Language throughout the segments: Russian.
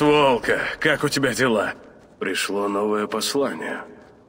Волка, как у тебя дела? Пришло новое послание.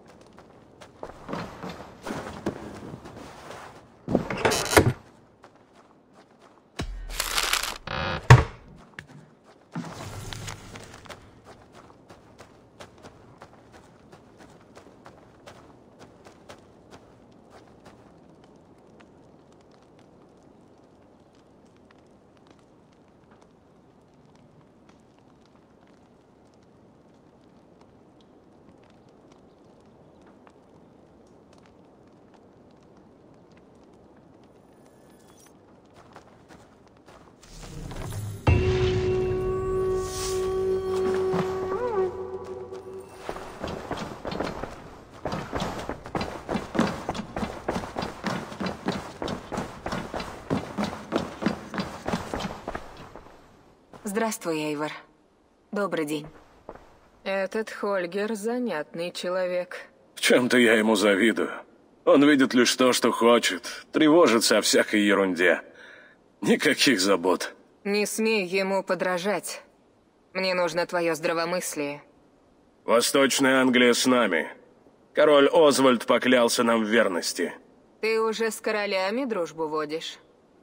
Здравствуй, Эйвор. Добрый день. Этот Хольгер занятный человек. В чем-то я ему завидую. Он видит лишь то, что хочет, тревожится о всякой ерунде. Никаких забот. Не смей ему подражать. Мне нужно твое здравомыслие. Восточная Англия с нами. Король Озвальд поклялся нам в верности. Ты уже с королями дружбу водишь?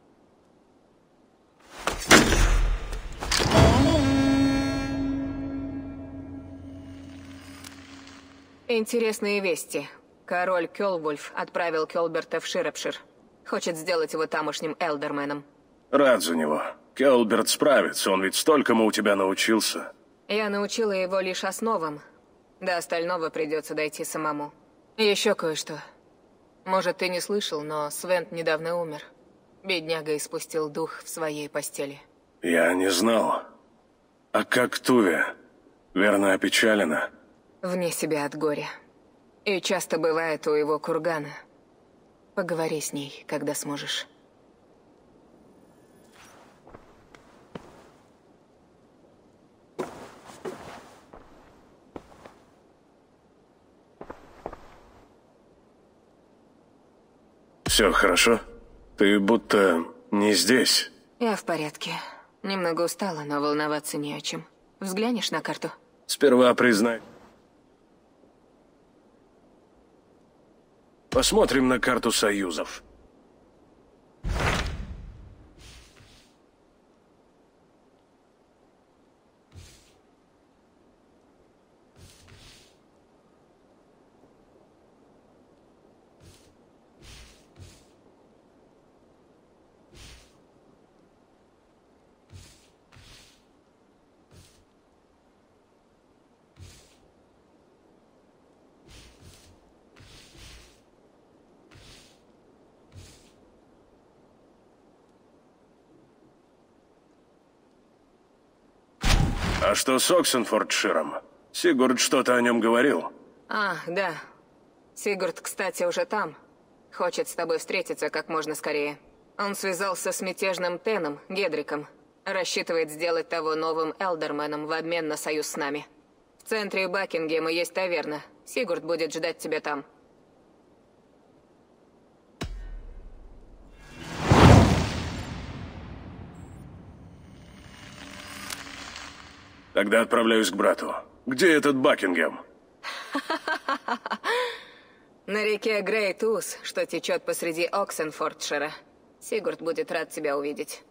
Интересные вести. Король Кёлвульф отправил Кёлберта в Широпшир. Хочет сделать его тамошним элдерменом. Рад за него. Келберт справится, он ведь столькому у тебя научился. Я научила его лишь основам. До остального придется дойти самому. И еще кое-что. Может, ты не слышал, но Свент недавно умер. Бедняга испустил дух в своей постели. Я не знал. А как Туве? Верно опечалена? Вне себя от горя. И часто бывает у его кургана. Поговори с ней, когда сможешь. Все хорошо? Ты будто не здесь. Я в порядке. Немного устала, но волноваться не о чем. Взглянешь на карту? Сперва признай. Посмотрим на карту союзов. А что с Оксенфордширом? Сигурд что-то о нем говорил. А, да. Сигурд, кстати, уже там. Хочет с тобой встретиться как можно скорее. Он связался с мятежным Теном, Гедриком. Рассчитывает сделать того новым элдерменом в обмен на союз с нами. В центре Бакингема есть таверна. Сигурд будет ждать тебя там. Тогда отправляюсь к брату. Где этот Бакингем? На реке Грейт-Ус, что течет посреди Оксенфордшира. Сигурд будет рад тебя увидеть.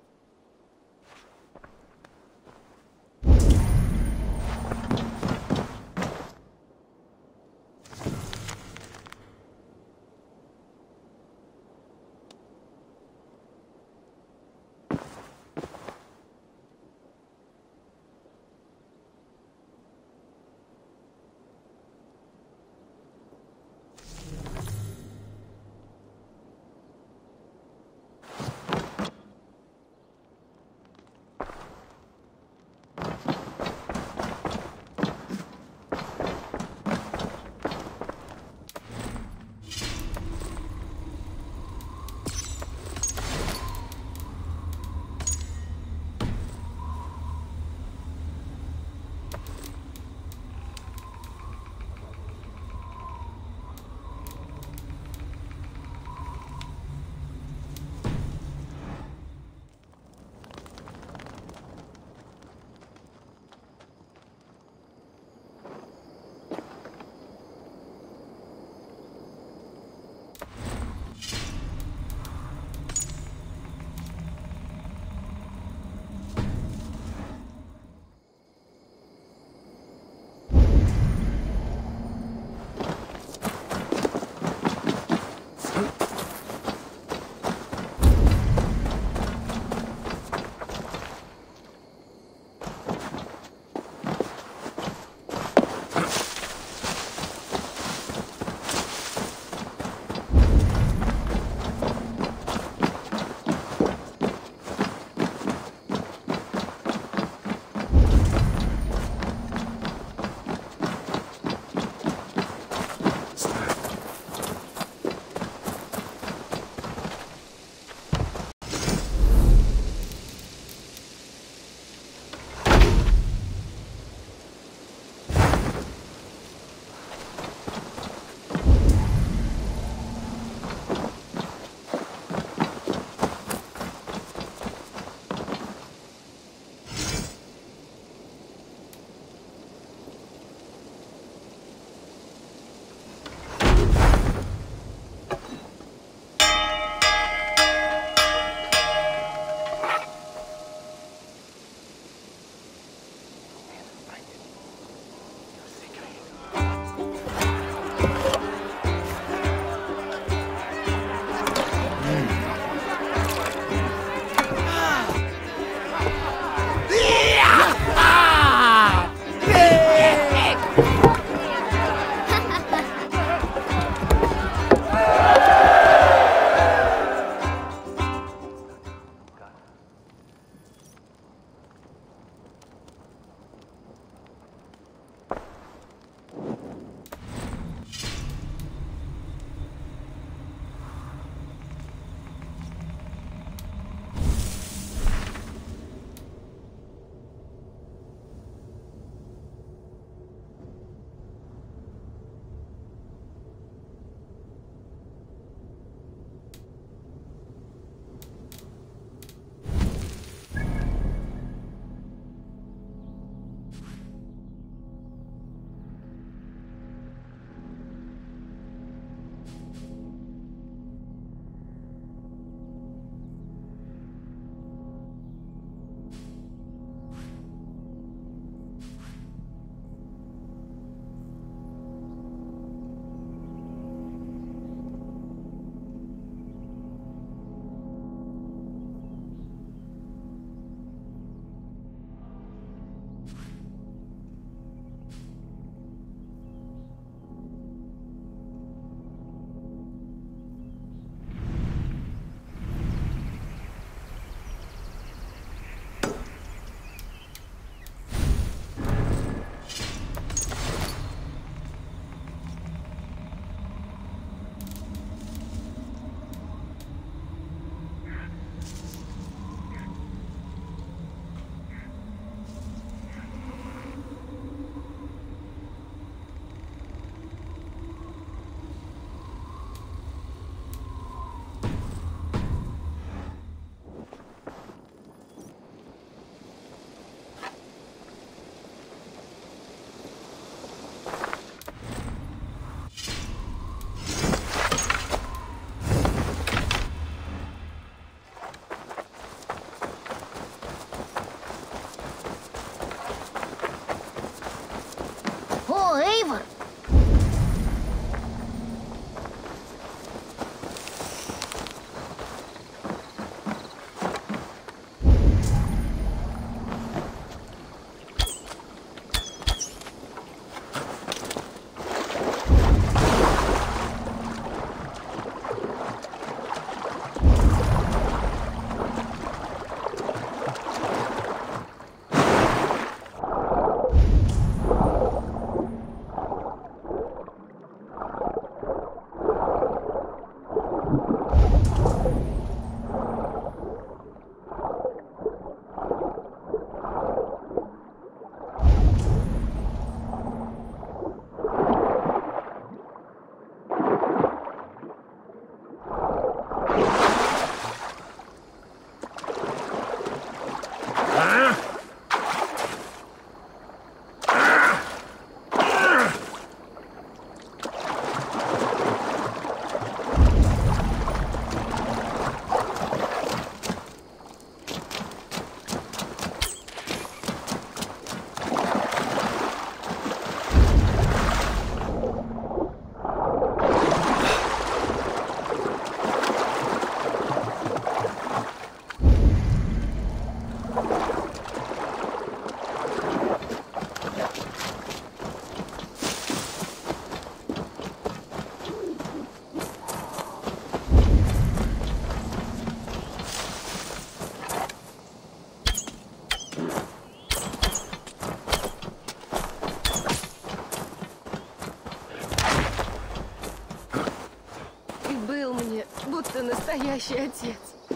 был мне будто настоящий отец.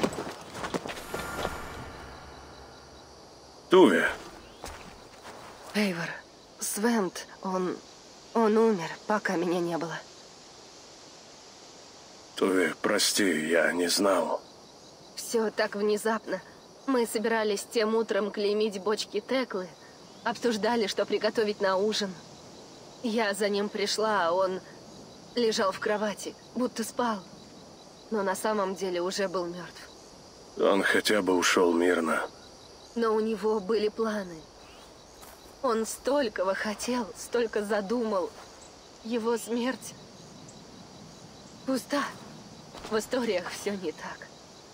Туве, Эйвор, Свент, он умер, пока меня не было. Туве, прости, я не знал. Все так внезапно. Мы собирались тем утром клеймить бочки Теклы, обсуждали, что приготовить на ужин. Я за ним пришла, а он лежал в кровати, будто спал. Но на самом деле уже был мертв. Он хотя бы ушел мирно. Но у него были планы. Он столького хотел, столько задумал. Его смерть пуста. В историях все не так.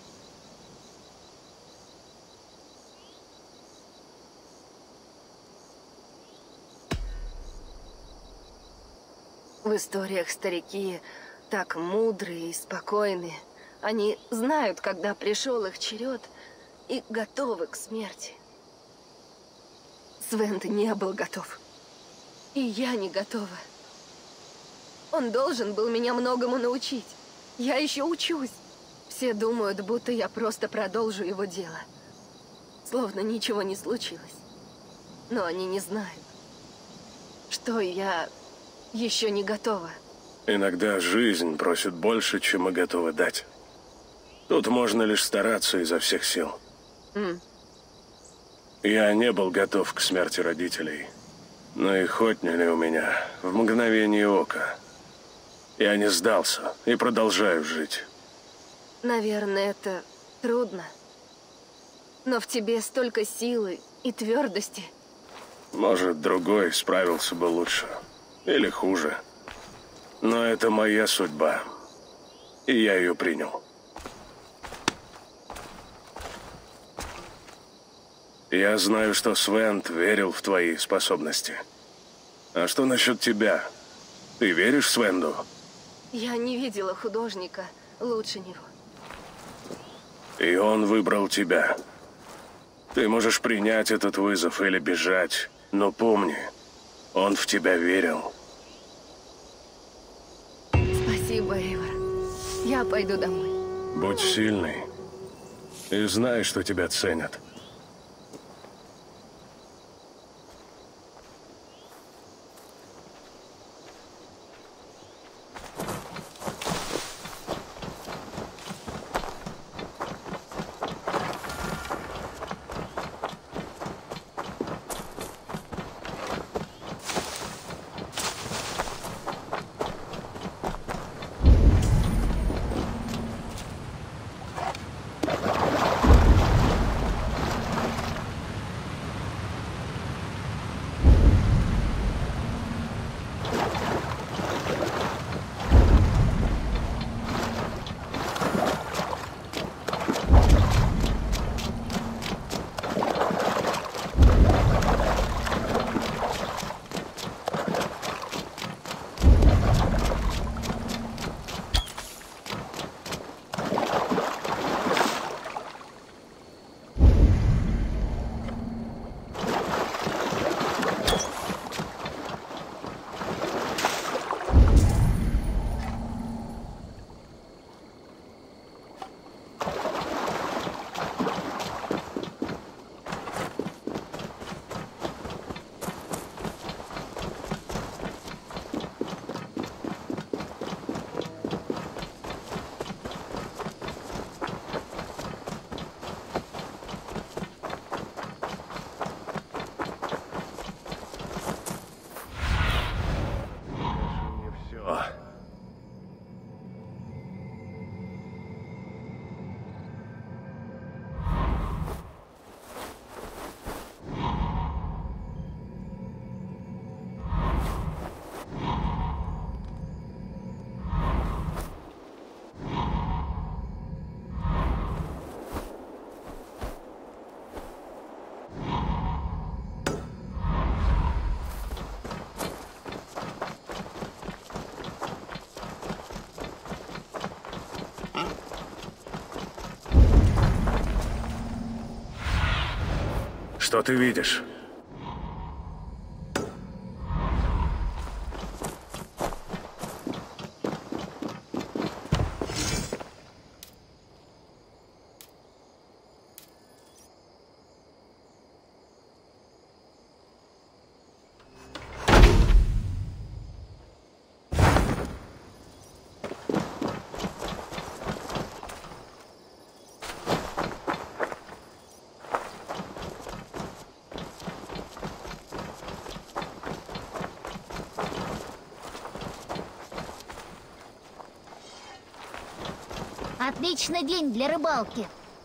В историях старики так мудрые и спокойные. Они знают, когда пришел их черед, и готовы к смерти. Свент не был готов. И я не готова. Он должен был меня многому научить. Я еще учусь. Все думают, будто я просто продолжу его дело. Словно ничего не случилось. Но они не знают, что я еще не готова. Иногда жизнь просит больше, чем мы готовы дать. Тут можно лишь стараться изо всех сил. Я не был готов к смерти родителей, но их отняли у меня в мгновение ока. Я не сдался и продолжаю жить. Наверное, это трудно. Но в тебе столько силы и твердости. Может, другой справился бы лучше. Или хуже. Но это моя судьба. И я ее принял. Я знаю, что Свент верил в твои способности. А что насчет тебя? Ты веришь Свенду? Я не видела художника лучше него. И он выбрал тебя. Ты можешь принять этот вызов или бежать, но помни, он в тебя верил. Спасибо, Эйвор. Я пойду домой. Будь сильный. И знай, что тебя ценят. Что ты видишь? Отличный день для рыбалки.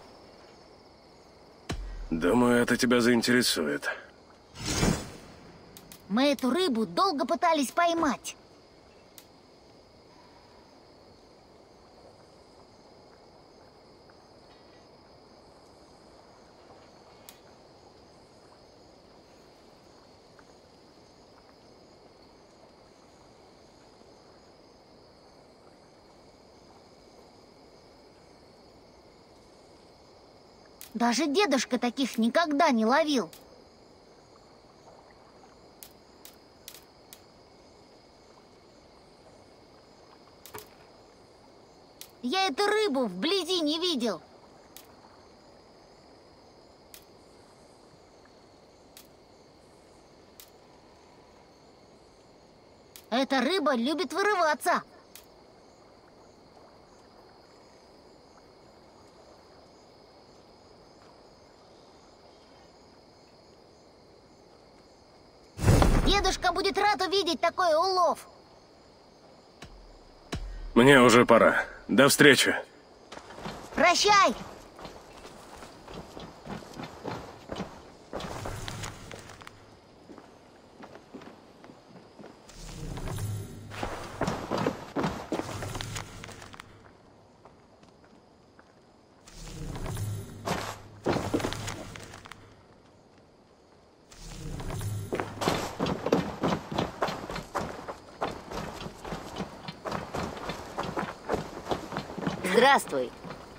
Думаю, это тебя заинтересует. Мы эту рыбу долго пытались поймать. Даже дедушка таких никогда не ловил. Я эту рыбу вблизи не видел. Эта рыба любит вырываться. Дедушка будет рад увидеть такой улов. Мне уже пора. До встречи. Прощай! Здравствуй.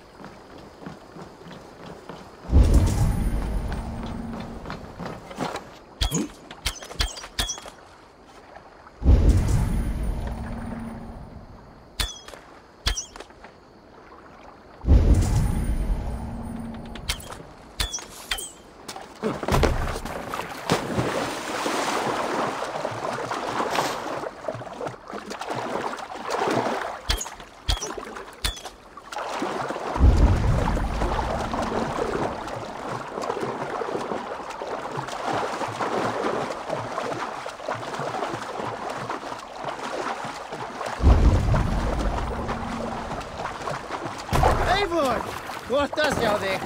Eivor, hvor tas jau weg?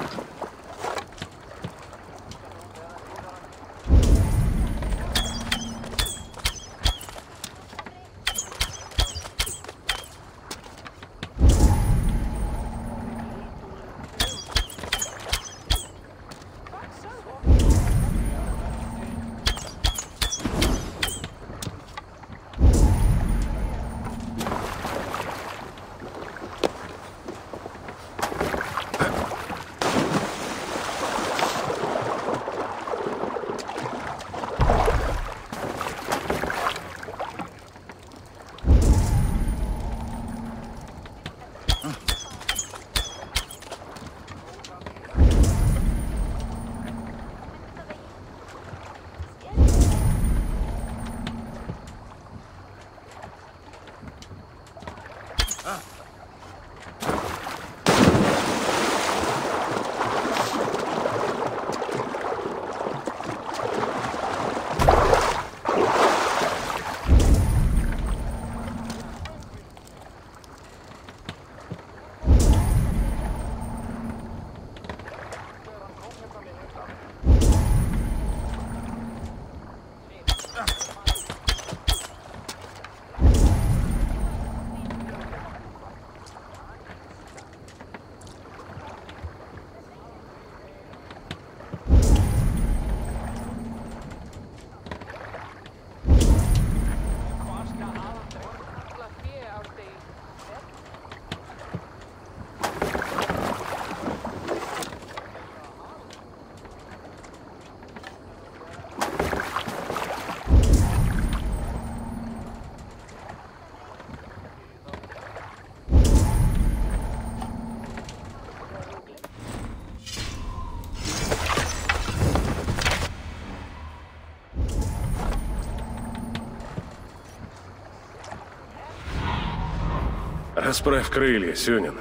Расправь крылья, Сюнин.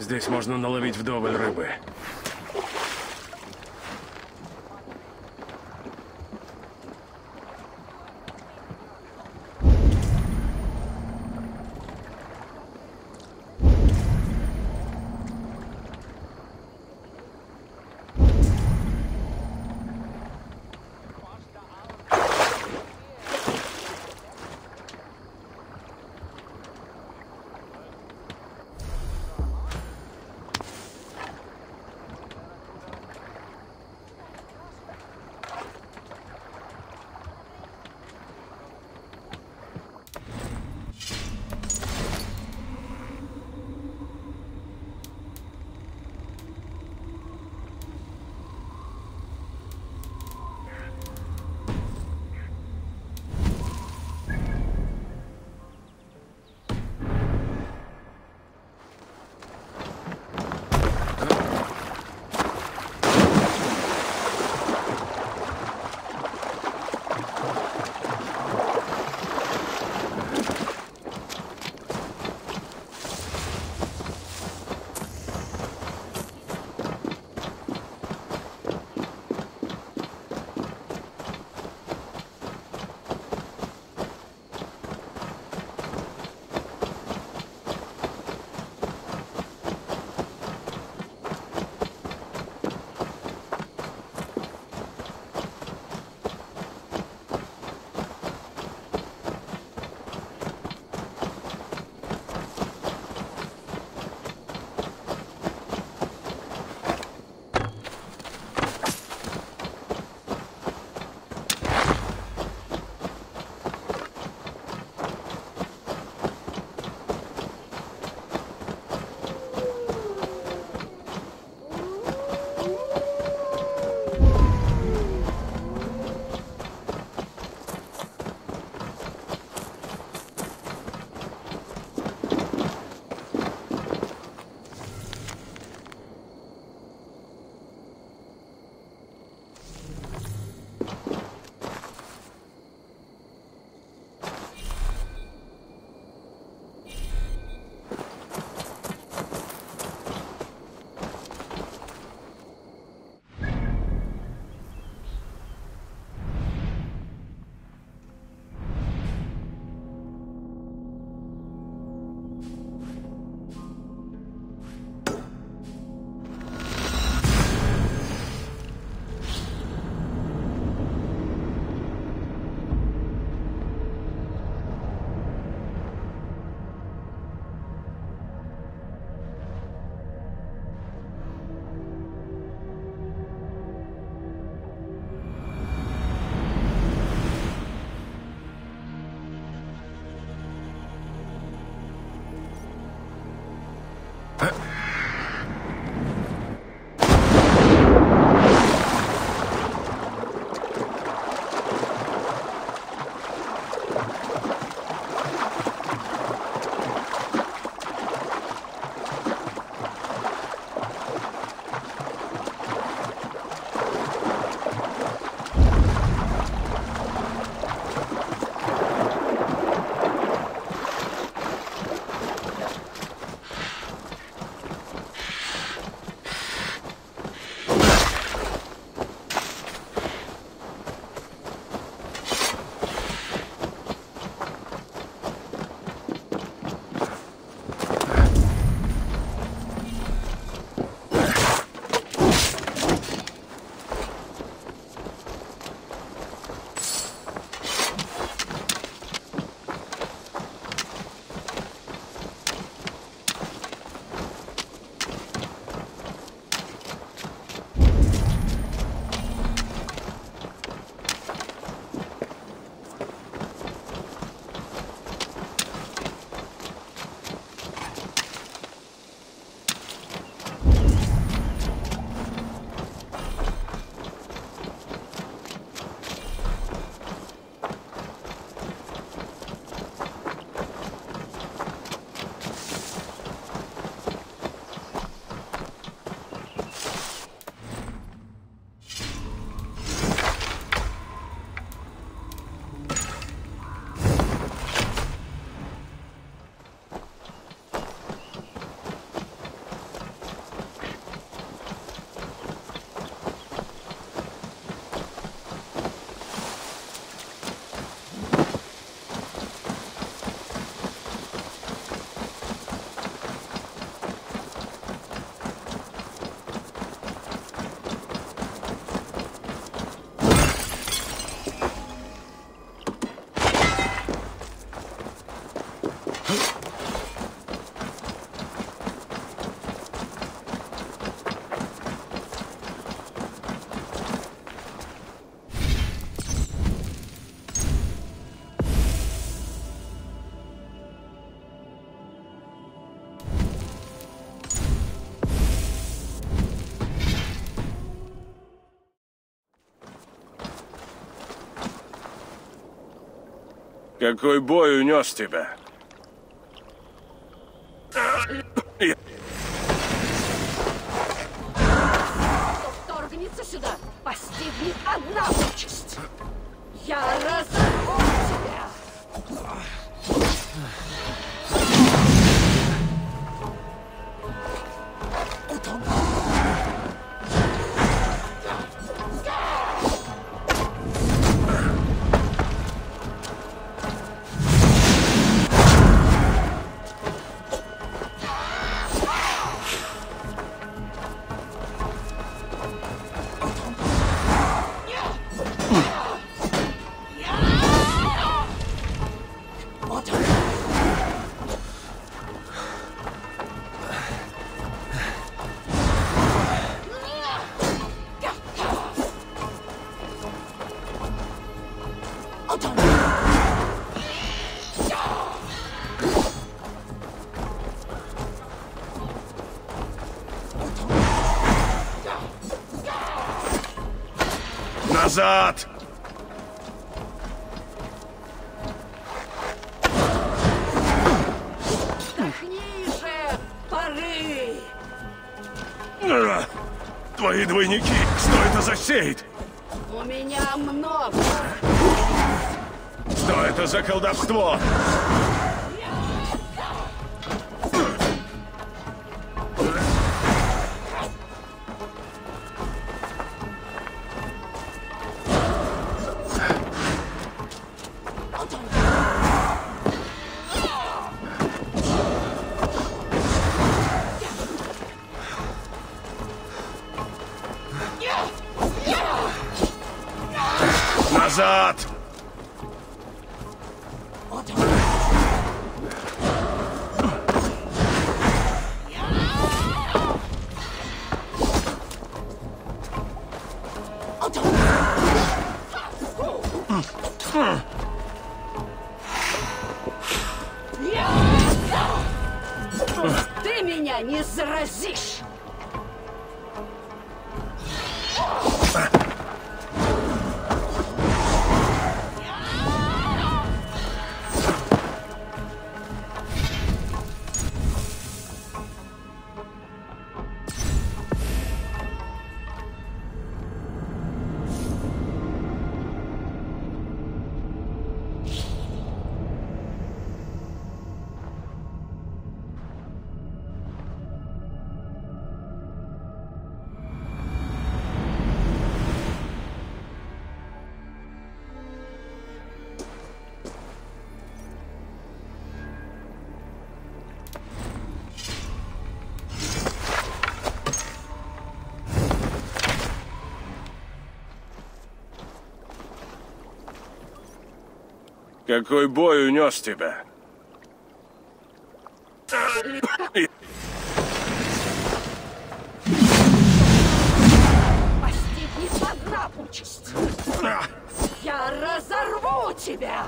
Здесь можно наловить вдоволь рыбы. Какой бой унес тебя? Кто вторгнется сюда, постигнет одна участь. Я разорву тебя! Назад! Вдохни же, поры! Твои двойники! Что это за сеть? У меня много. Что это за колдовство? Назад! Ты меня не заразишь! Какой бой унес тебя? Постигнет одна участь. Я разорву тебя!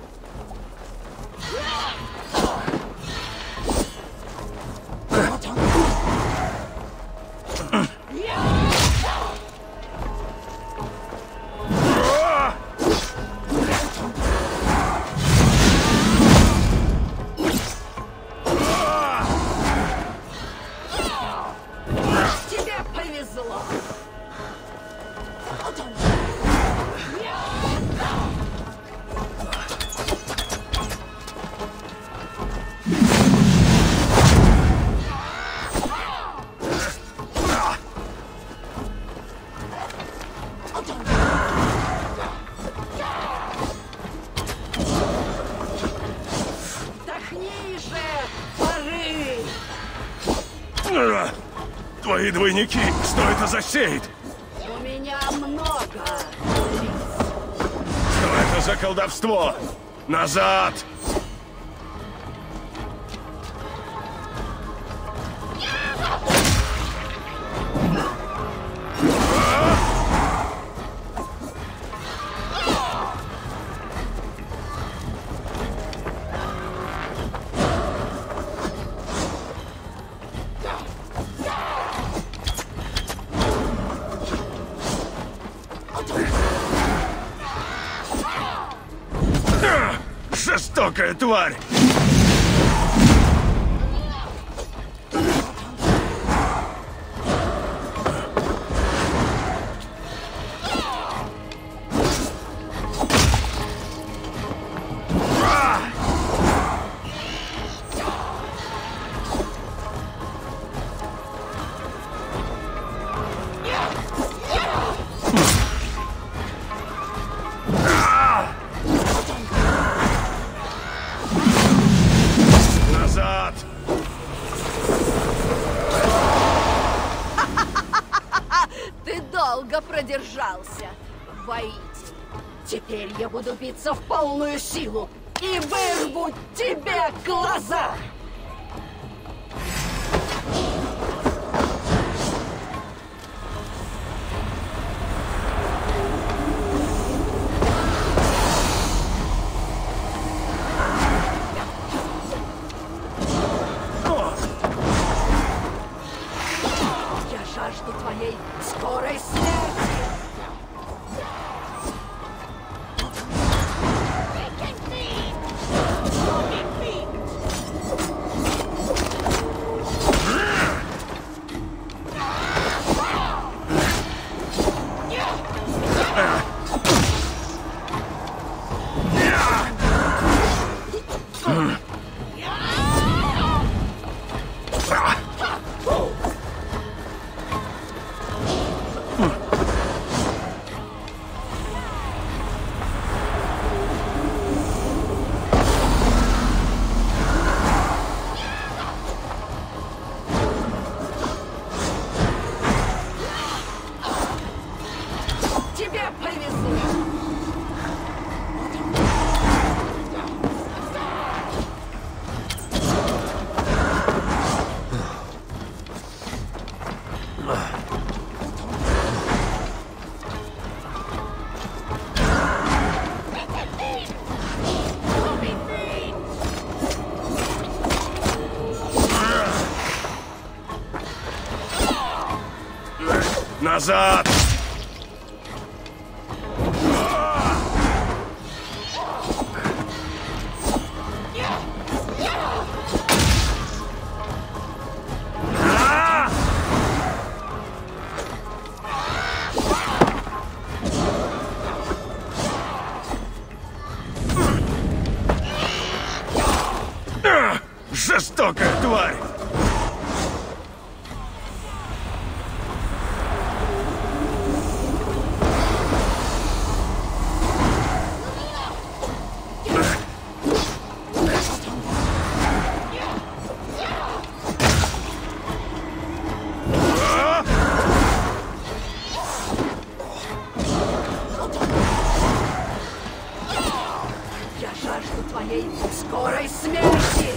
Тебе повезло! Вдохни же, поры! Твои двойники! Что это за сеть? У меня много. Что это за колдовство? Назад! Жестокая тварь! Долго продержался, воитель. Теперь я буду биться в полную силу и вырву тебе глаза! Я жажду твоей скорой смерти! Тебе повезло! Назад! Жестокая тварь! Я жажду твоей скорой смерти!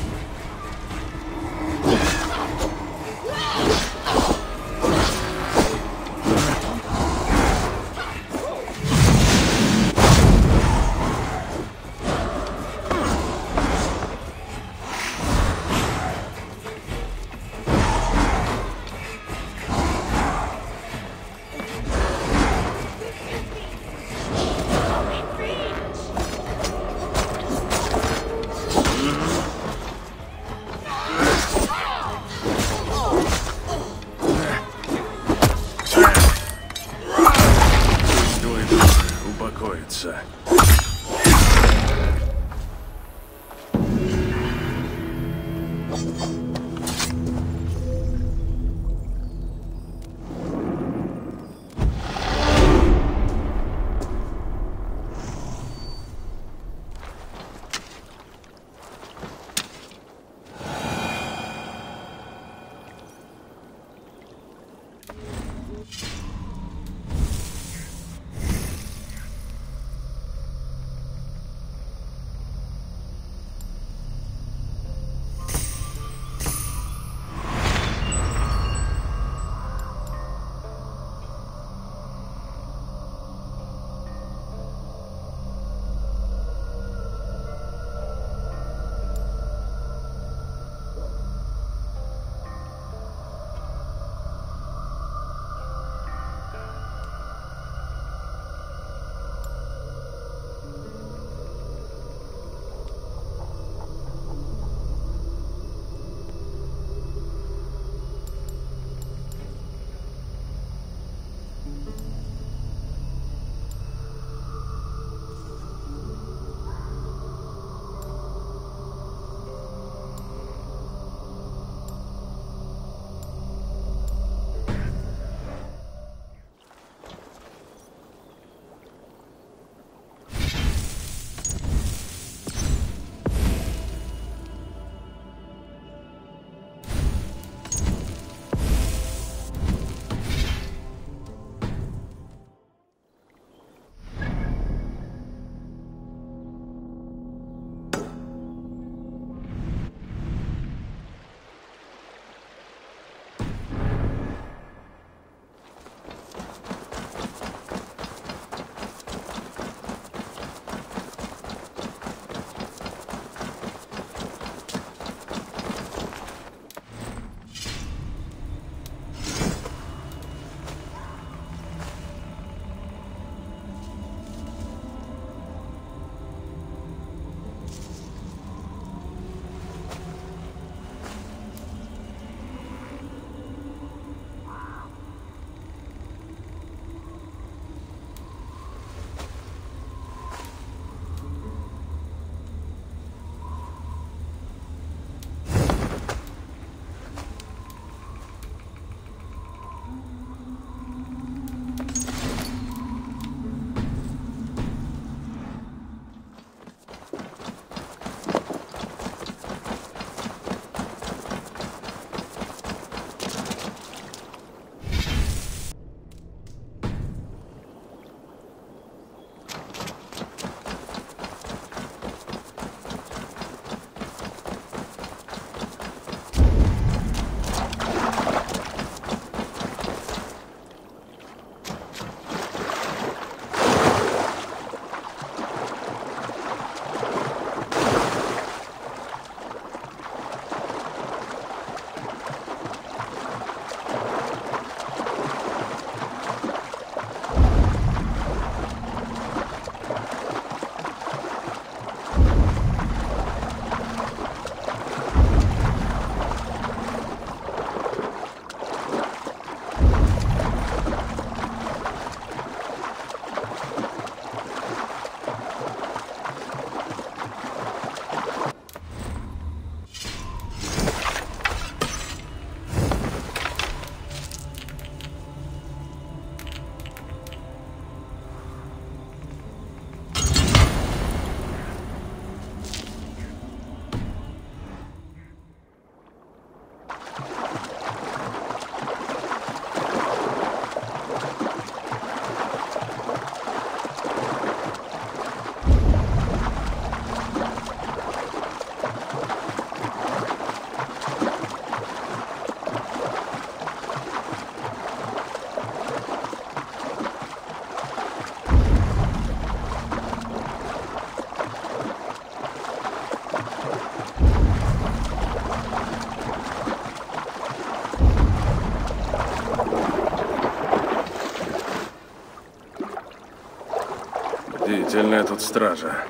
меня тут стража.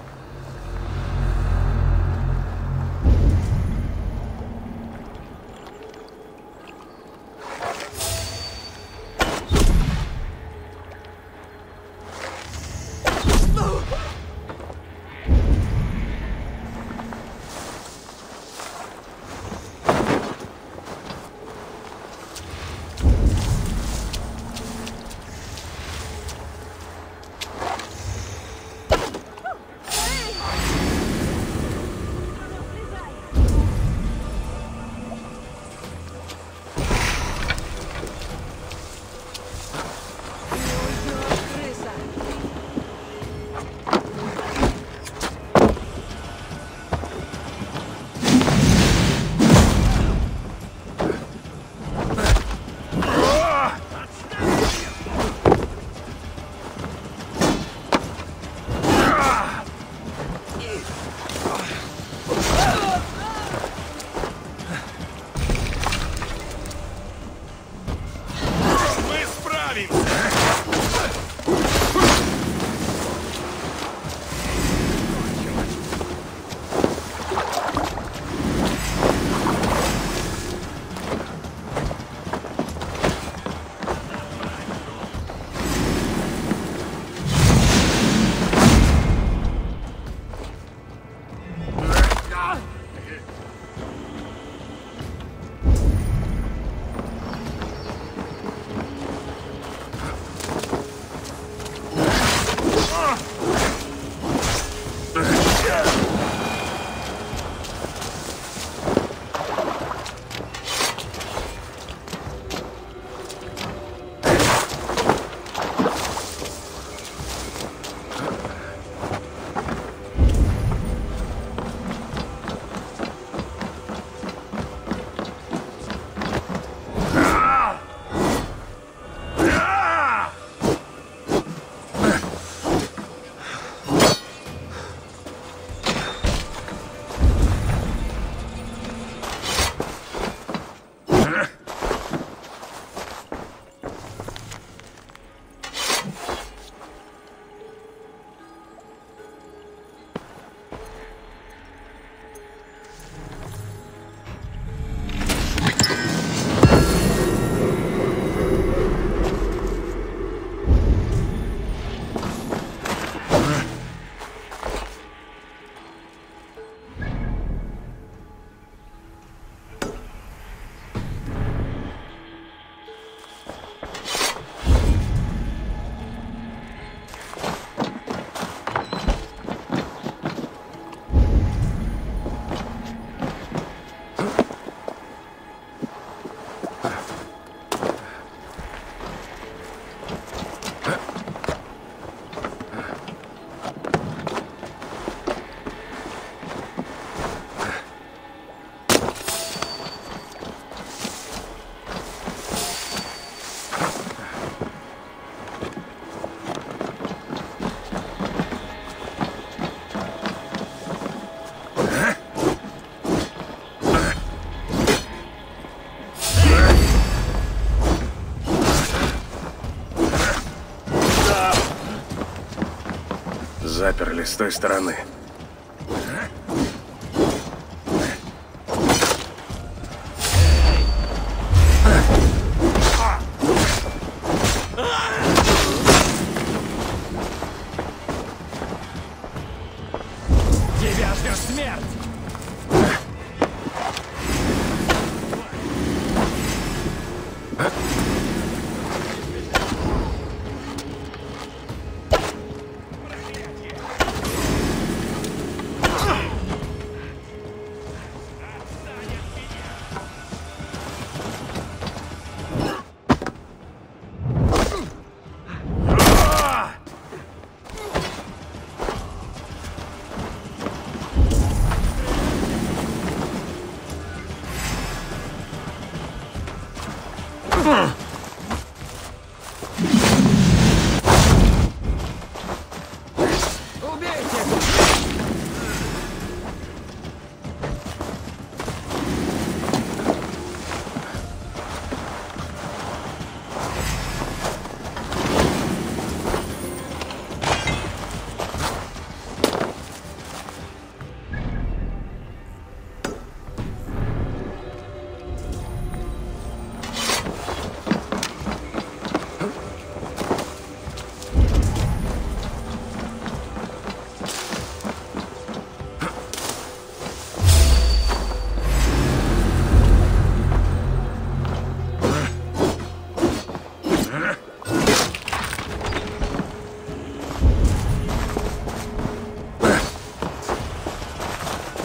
Заперли с той стороны. Тебя ждет смерть!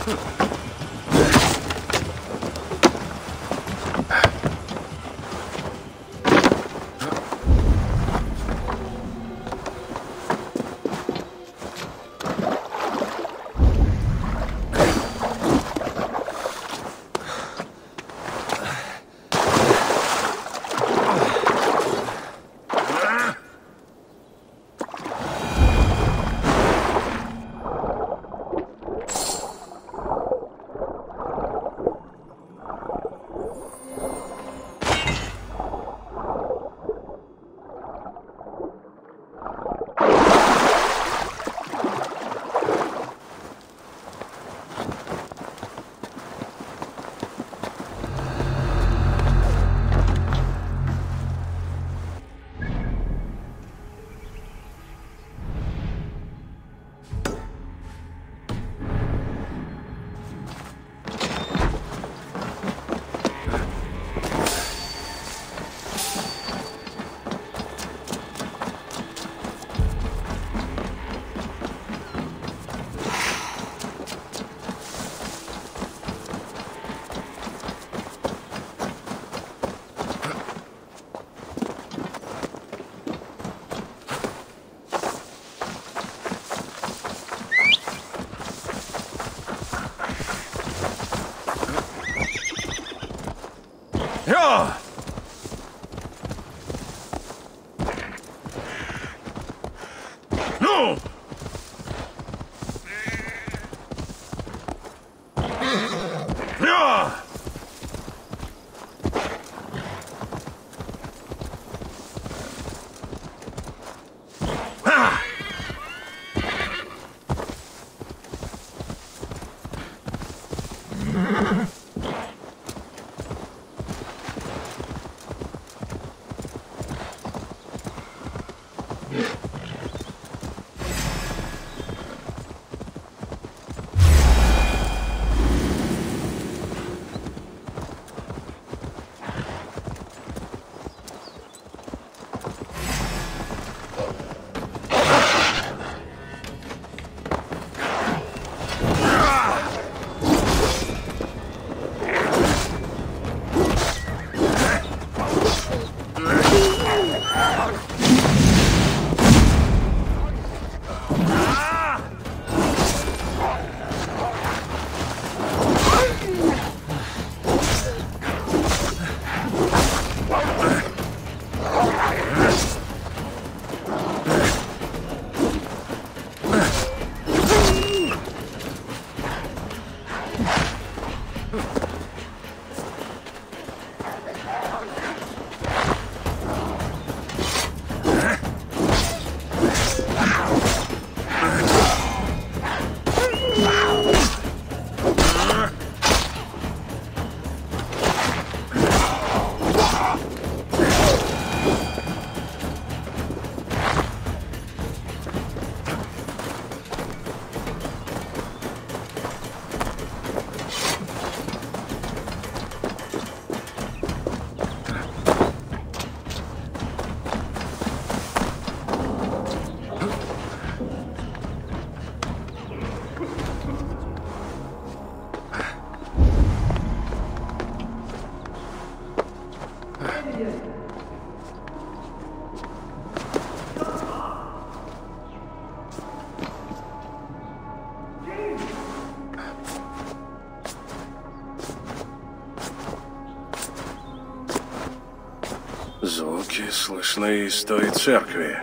Звуки слышны из той церкви.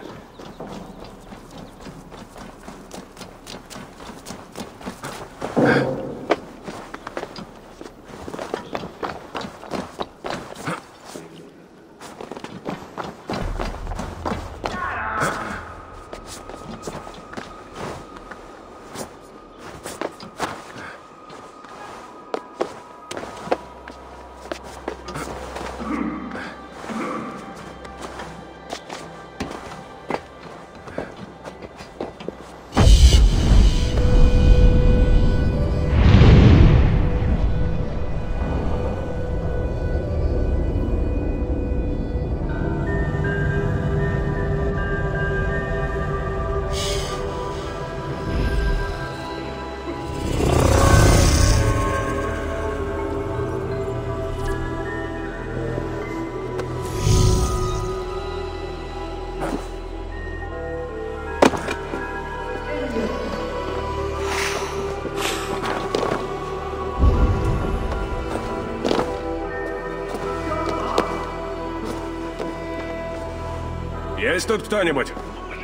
Есть тут кто-нибудь?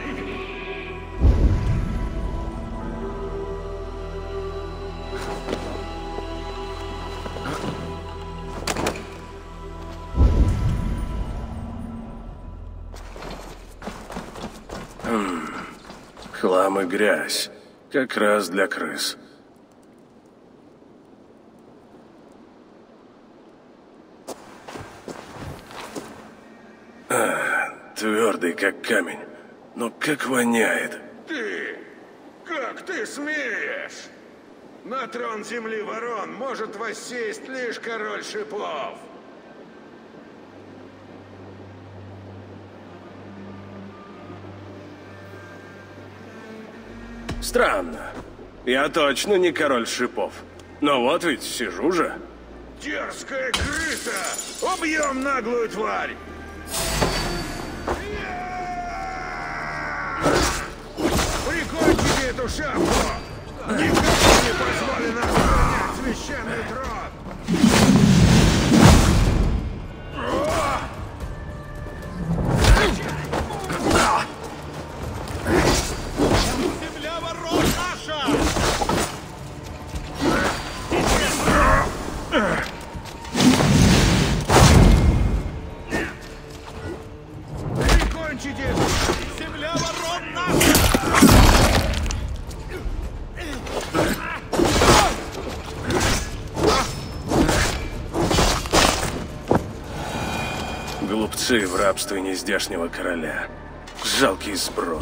Хлам и грязь. Как раз для крыс. Твердый, как камень. Но как воняет. Ты! Как ты смеешь? На трон земли ворон может воссесть лишь король шипов. Странно. Я точно не король шипов. Но вот ведь сижу же. Дерзкая крыса! Убьем наглую тварь! Прикончите эту шапку! Никому не позволено охранять священный трон! Земля ворот наша! Прикончите эту! Земля ворот наша! Глупцы в рабстве нездешнего короля. Жалкий сброд.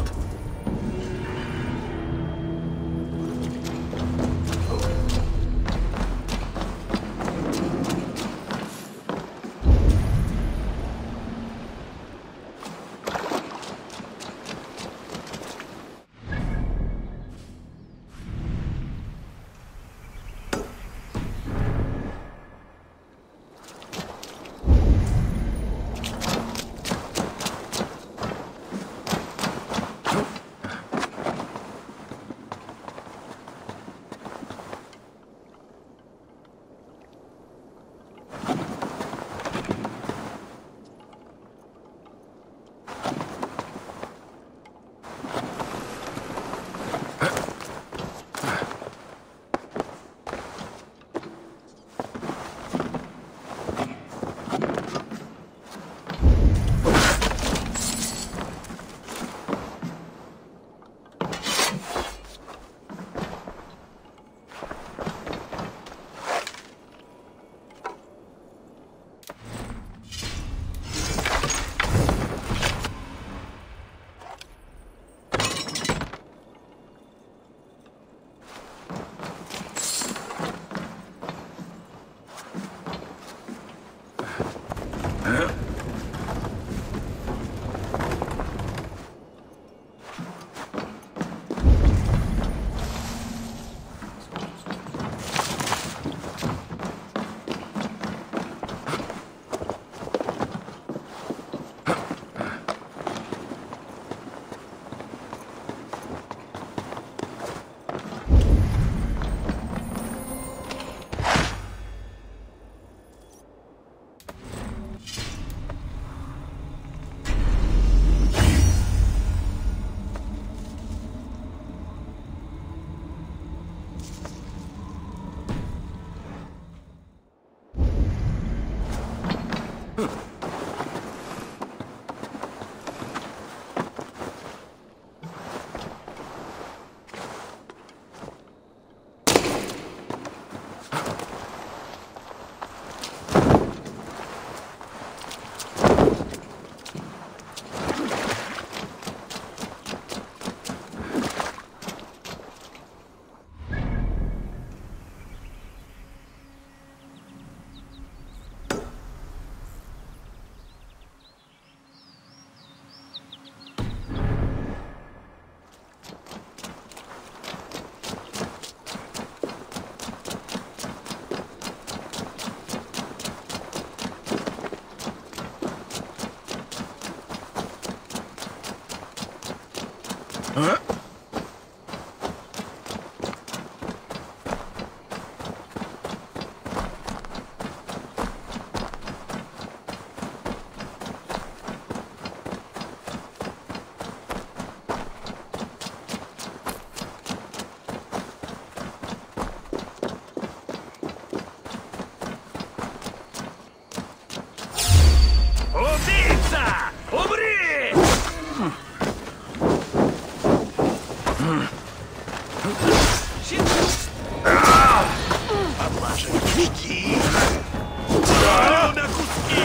Беги! Жарю на куски!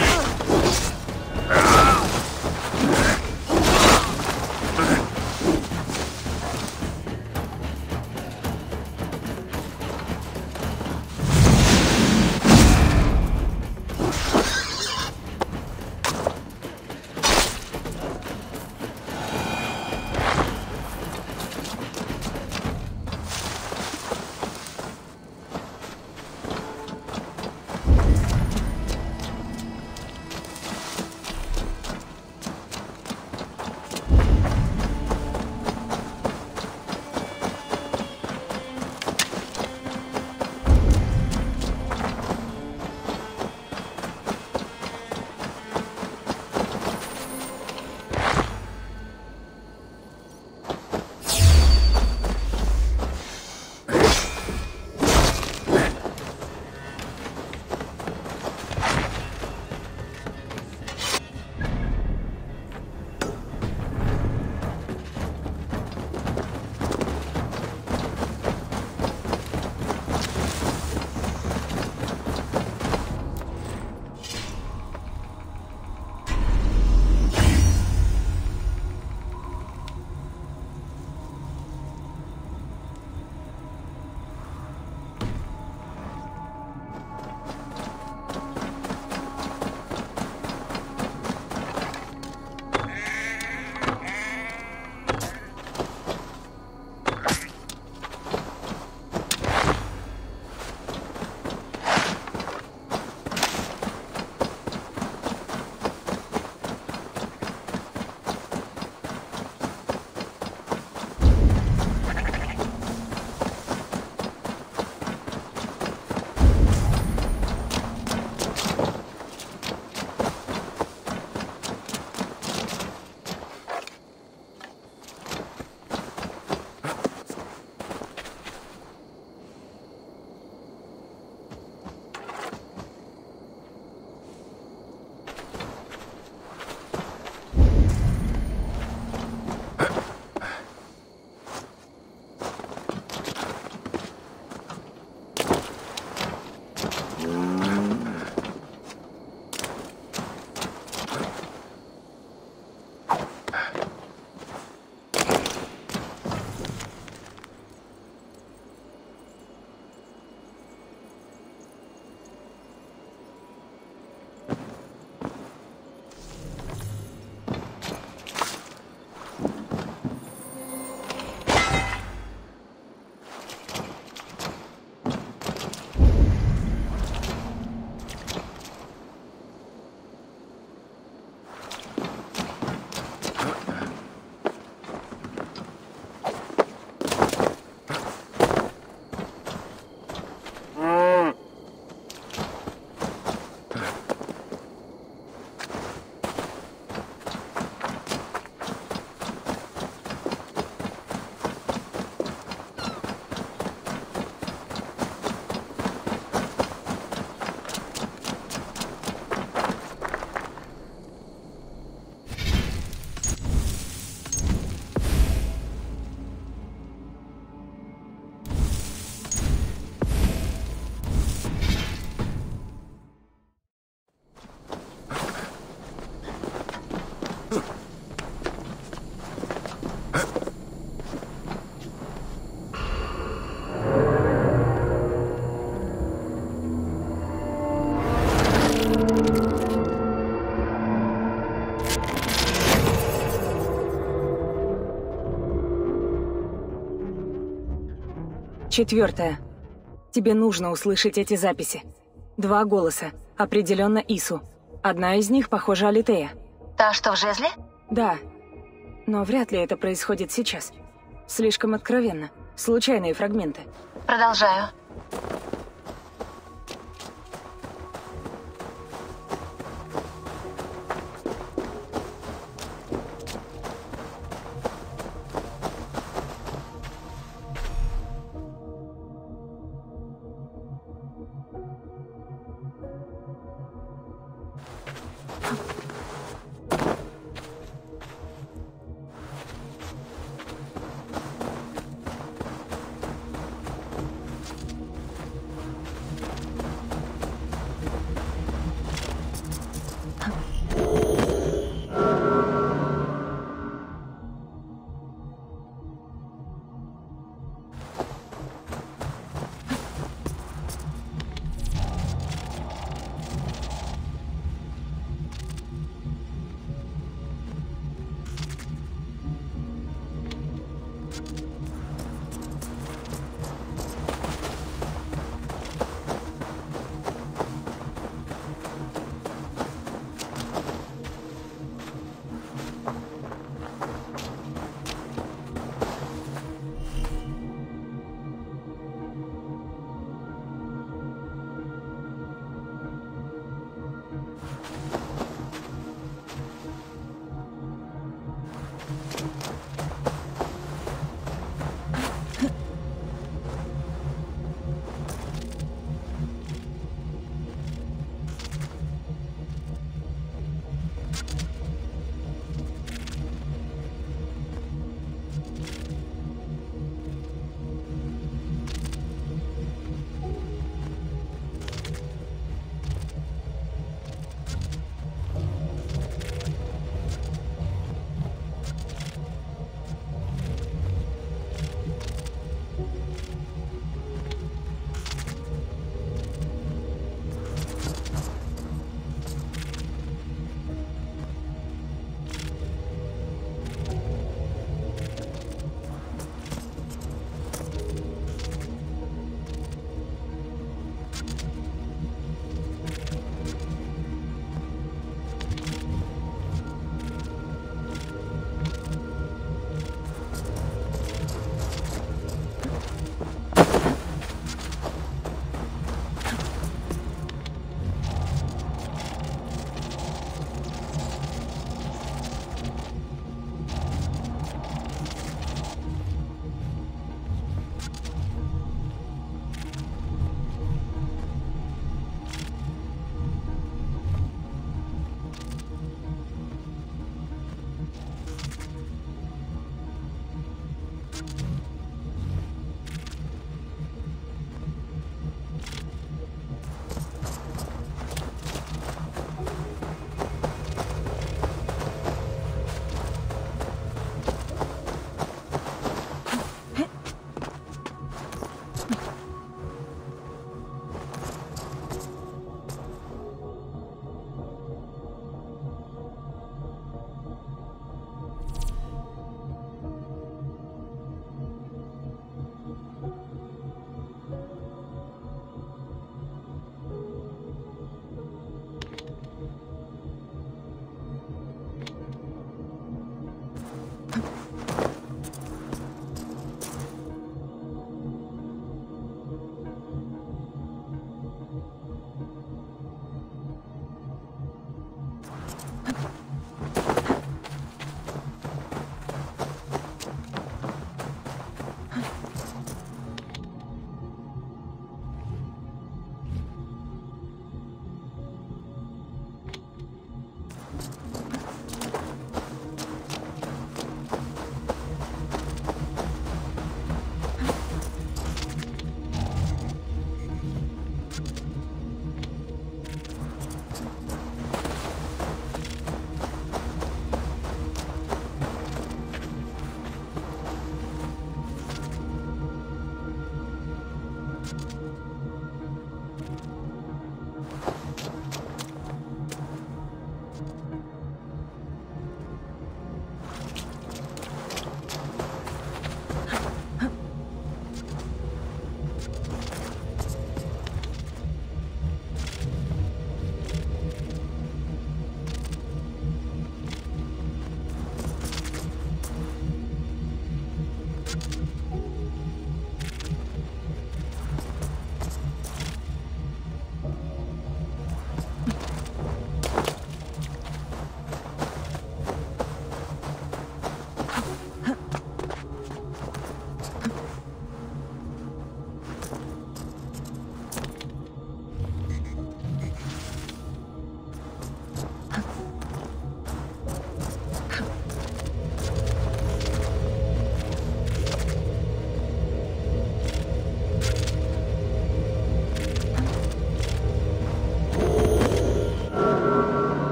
Четвертое. Тебе нужно услышать эти записи. 2 голоса. Определенно Ису. Одна из них, похожа, Алитея. Та, что в жезле? Да. Но вряд ли это происходит сейчас. Слишком откровенно. Случайные фрагменты. Продолжаю.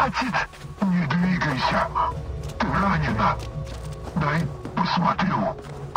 Хватит! Не двигайся! Ты ранена! Дай посмотрю.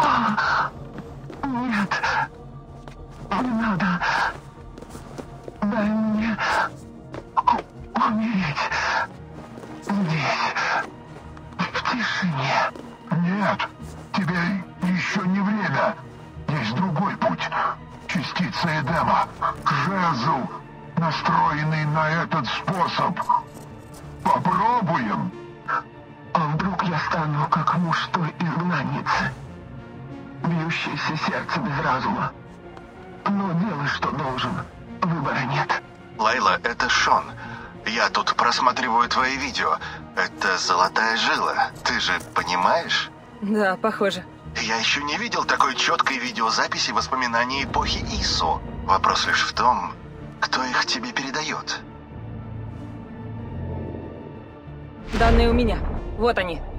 Нет. Не надо. Дай мне умереть. Здесь. В тишине. Нет. Тебе еще не время. Есть другой путь. Частица Эдема. Жезл, настроенный на этот способ. Попробуем. А вдруг я стану как муж той изгнанницы? Бьющееся сердце без разума. Но делай, что должен. Выбора нет. Лайла, это Шон. Я тут просматриваю твои видео. Это золотая жила. Ты же понимаешь? Да, похоже. Я еще не видел такой четкой видеозаписи воспоминаний эпохи Ису. Вопрос лишь в том, кто их тебе передает. Данные у меня. Вот они.